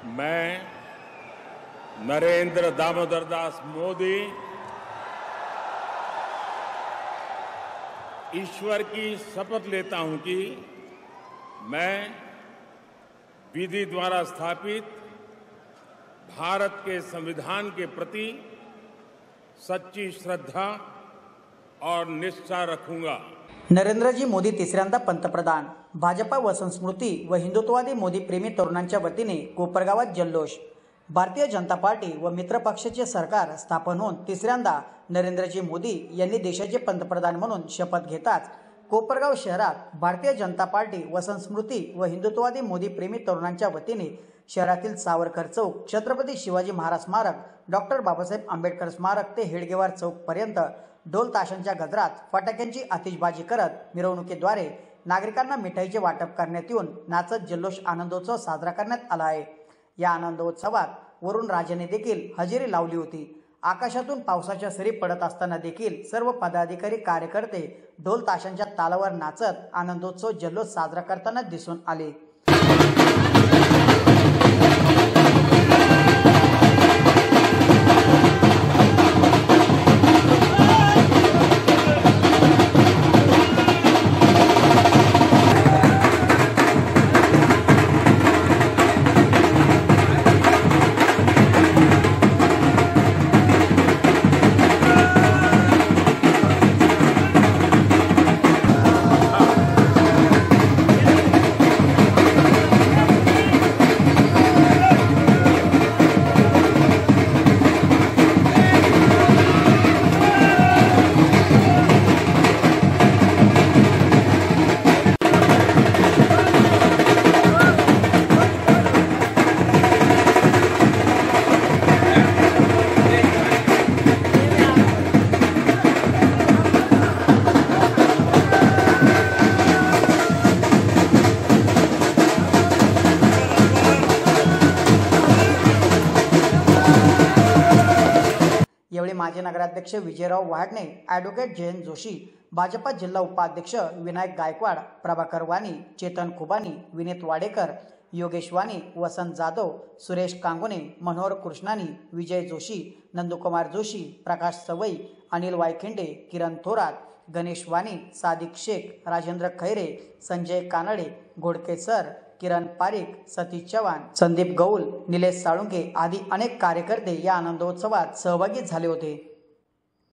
मैं नरेंद्र दामोदर दास मोदी ईश्वर की शपथ लेता हूं कि मैं विधि द्वारा स्थापित भारत के संविधान के प्रति सच्ची श्रद्धा और निष्ठा रखूंगा। नरेंद्रजी मोदी तिसऱ्यांदा पंतप्रधान। भाजपा व संस्कृती व हिंदुत्ववादी मोदी प्रेमी तरुणांच्या वतीने कोपरगावात जल्लोष। भारतीय जनता पार्टी व मित्र पक्षाचे सरकार स्थापन होऊन तिसऱ्यांदा नरेंद्रजी मोदी यांनी देशाचे पंतप्रधान म्हणून शपथ घेताच कोपरगाव शहरात भारतीय जनता पार्टी व संस्कृती व हिंदुत्ववादी मोदी प्रेमी तरुणांच्या वतीने शहरातील सावरकर चौक, छत्रपती शिवाजी महाराज स्मारक, डॉक्टर बाबासाहेब आंबेडकर स्मारक ते हेडगेवार चौक पर्यंत ढोल ताशांच्या गजरात फटाक्यांची आतिषबाजी करत मिरवणुकीद्वारे नागरिकांना मिठाईचे वाटप करण्यात येऊन नाचत जल्लोष आनंदोत्सव साजरा करण्यात आला आहे। या आनंदोत्सवात वरुण राजाने देखील हजेरी लावली होती। आकाशातून पावसाच्या सरी पडत असताना देखील सर्व पदाधिकारी कार्यकर्ते ढोल ताशांच्या तालावर नाचत आनंदोत्सव जल्लोष साजरा करताना दिसून आले। यावेळी माजी नगराध्यक्ष विजयराव वाडणे, ॲडव्होकेट जयंत जोशी, भाजपा जिल्हा उपाध्यक्ष विनायक गायकवाड, प्रभाकर वाणी, चेतन खुबानी, विनीत वाडेकर, योगेश वाणी, वसंत जाधव, सुरेश कांगोने, मनोहर कृष्णानी, विजय जोशी, नंदकुमार जोशी, प्रकाश सवई, अनिल वायखिंडे, किरण थोरात, गणेश वाणी, सादिक शेख, राजेंद्र खैरे, संजय कानडे, घोडके सर, किरण पारिक, सतीश चव्हाण, संदीप गौल, निलेश साळुंके आदी अनेक कार्यकर्ते या आनंदोत्सवात सहभागी झाले होते।